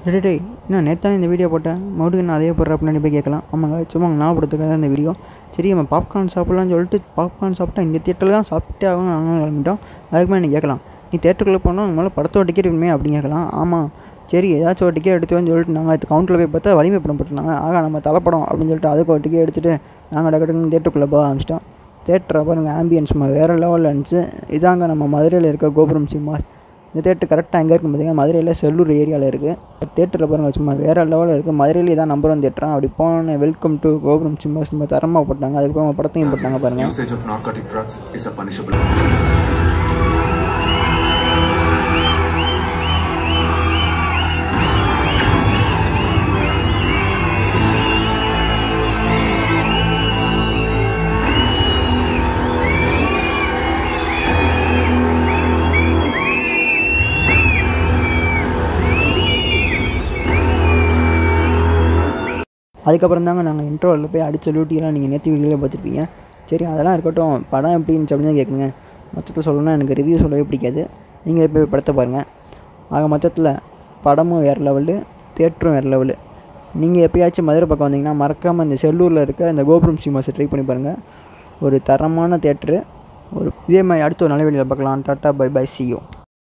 டேய் என்ன நேத்தானே இந்த வீடியோ போட்டேன் மறுபடியும் நான் அதே போடுற அப்படின்னு போய் கேட்கலாம். ஆமாங்க சும்மா ஞாபகப்படுத்துக்காக இந்த வீடியோ. சரி நம்ம பாப்கார்ன் சாப்பிட்லான்னு சொல்லிட்டு பாப்கார்ன் சாப்பிட்டா இந்த தியேட்டரில் தான் சாப்பிட்டே ஆகணும் நாங்களும் கிளம்பிட்டோம். அதுக்கு நீ கேட்கலாம், நீ தேட்டருக்குள்ளே போனால் நம்மளால் படத்தோட டிக்கெட் வேணுமே அப்படின்னு கேட்கலாம். ஆமாம் சரி ஏதாச்சும் ஒரு டிக்கெட் எடுத்துவேன்னு சொல்லிட்டு நாங்கள் அது கவுண்டரில் போய் பார்த்தா வலிமை படம் போட்டுருந்தாங்க. ஆகா நம்ம தலைப்படம் அப்படின்னு சொல்லிட்டு அதுக்கு ஒரு டிக்கெட் எடுத்துகிட்டு நாங்கள் டக்குன்னு தேட்டருக்குள்ளே போக ஆரம்பிச்சிட்டோம். தேட்டரை பாருங்கள் ஆம்பியன்ஸ் வேறு லெவலில் இருந்துச்சு. இதாங்க நம்ம மதுரையில் இருக்க கோபுரம் சினிமாஸ். இந்த தேட்டர் கரெக்டாக எங்கே இருக்குது பார்த்தீங்கன்னா மதுரையில் செல்லூர் ஏரியாவில் இருக்குது. தேட்டரில் பாருங்கள் சும்மா வேறு லெவலில் இருக்குது. மதுரையில் இதான் நம்பர் 1 தேட்டரான். அப்படி போன வெல்கம் டு கோபுரம் சினிமாஸ் நம்ம தரமாக போட்டாங்க. அதுக்கப்புறம் படத்தையும் போட்டாங்க பாருங்கள். அதுக்கப்புறம் தாங்க நாங்கள் இன்ட்ரோவில் போய் அடித்த லூட்டியெல்லாம் நீங்கள் நேற்று வீடியோவில் பார்த்துருப்பீங்க. சரி அதெல்லாம் இருக்கட்டும், படம் எப்படி இருந்துச்சு அப்படின்னு தான் கேட்குங்க. மொத்தத்தில் சொல்லணும்னா எனக்கு ரிவ்யூ சொல்லவே பிடிக்காது. நீங்கள் போய் படத்தை பாருங்கள். ஆக மொத்தத்தில் படமும் வேறு லெவலு, தேட்டரும் வேறு லெவலு. நீங்கள் எப்போயாச்சும் மதுரை பக்கம் வந்தீங்கன்னா மறக்காமல் இந்த செல்லூரில் இருக்க இந்த கோபுரம் சினிமாஸை ட்ரை பண்ணி பாருங்கள். ஒரு தரமான தேட்டரு. இதே மாதிரி அடுத்த ஒரு நல்ல வீடியோவில் பார்க்கலாம். Tata bye bye, see you.